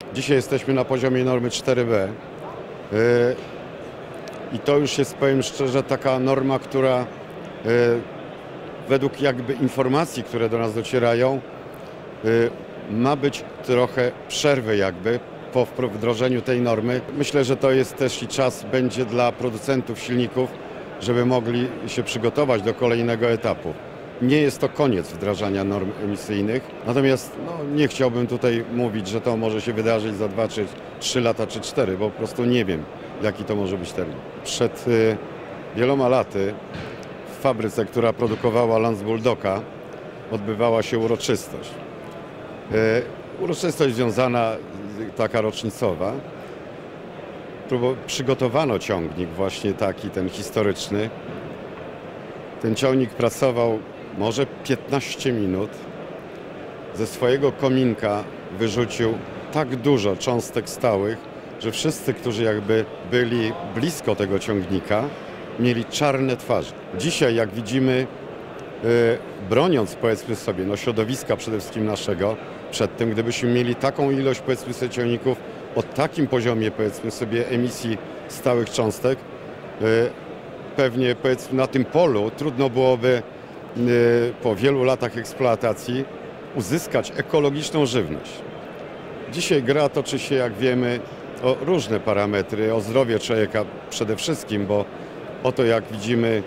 Dzisiaj jesteśmy na poziomie normy 4B i to już jest, powiem szczerze, taka norma, która według jakby informacji, które do nas docierają, ma być trochę przerwy jakby po wdrożeniu tej normy. Myślę, że to jest też i czas będzie dla producentów silników, żeby mogli się przygotować do kolejnego etapu. Nie jest to koniec wdrażania norm emisyjnych, natomiast nie chciałbym tutaj mówić, że to może się wydarzyć za 2 czy 3 lata czy 4, bo po prostu nie wiem, jaki to może być termin. Przed wieloma laty w fabryce, która produkowała Lance Bulldoga, odbywała się uroczystość. Uroczystość związana, taka rocznicowa. Przygotowano ciągnik właśnie taki, ten historyczny. Ten ciągnik pracował może 15 minut. Ze swojego kominka wyrzucił tak dużo cząstek stałych, że wszyscy, którzy jakby byli blisko tego ciągnika, mieli czarne twarze. Dzisiaj, jak widzimy, broniąc, powiedzmy sobie, środowiska przede wszystkim naszego, przed tym, gdybyśmy mieli taką ilość, powiedzmy sobie, ciągników o takim poziomie, powiedzmy sobie, emisji stałych cząstek, pewnie, powiedzmy, na tym polu trudno byłoby po wielu latach eksploatacji uzyskać ekologiczną żywność. Dzisiaj gra toczy się, jak wiemy, o różne parametry, o zdrowie człowieka przede wszystkim, bo o to, jak widzimy,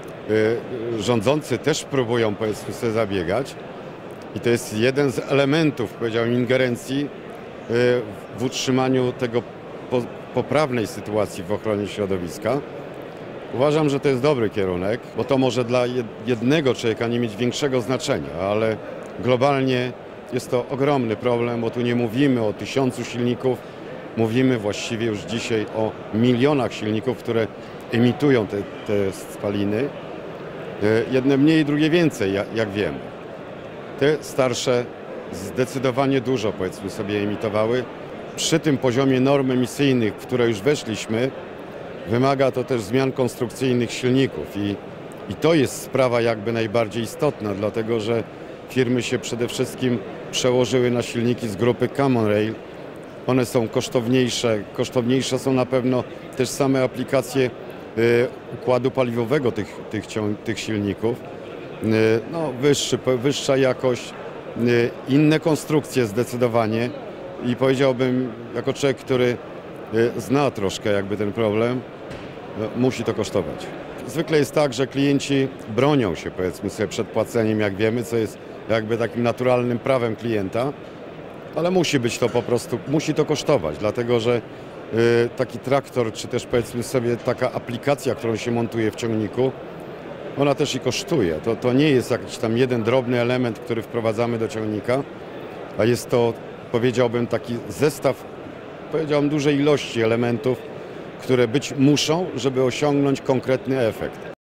rządzący też próbują, powiedzmy sobie, zabiegać. I to jest jeden z elementów, powiedziałbym, ingerencji w utrzymaniu tego poprawnej sytuacji w ochronie środowiska. Uważam, że to jest dobry kierunek, bo to może dla jednego człowieka nie mieć większego znaczenia, ale globalnie jest to ogromny problem, bo tu nie mówimy o 1000 silników, mówimy właściwie już dzisiaj o milionach silników, które emitują te spaliny. Jedne mniej, drugie więcej, jak wiemy. Te starsze zdecydowanie dużo, powiedzmy sobie, emitowały. Przy tym poziomie norm emisyjnych, w które już weszliśmy, wymaga to też zmian konstrukcyjnych silników i to jest sprawa jakby najbardziej istotna, dlatego że firmy się przede wszystkim przełożyły na silniki z grupy Common Rail. One są kosztowniejsze są na pewno też same aplikacje układu paliwowego tych silników. Wyższa jakość, inne konstrukcje zdecydowanie i powiedziałbym, jako człowiek, który zna troszkę jakby ten problem, musi to kosztować. Zwykle jest tak, że klienci bronią się, powiedzmy sobie, przed płaceniem, jak wiemy, co jest jakby takim naturalnym prawem klienta, ale musi być to po prostu, musi to kosztować, dlatego że taki traktor, czy też, powiedzmy sobie, taka aplikacja, którą się montuje w ciągniku, ona też i kosztuje. To nie jest jakiś tam jeden drobny element, który wprowadzamy do ciągnika, a jest to, powiedziałbym, taki zestaw, powiedziałbym, dużej ilości elementów, które być muszą, żeby osiągnąć konkretny efekt.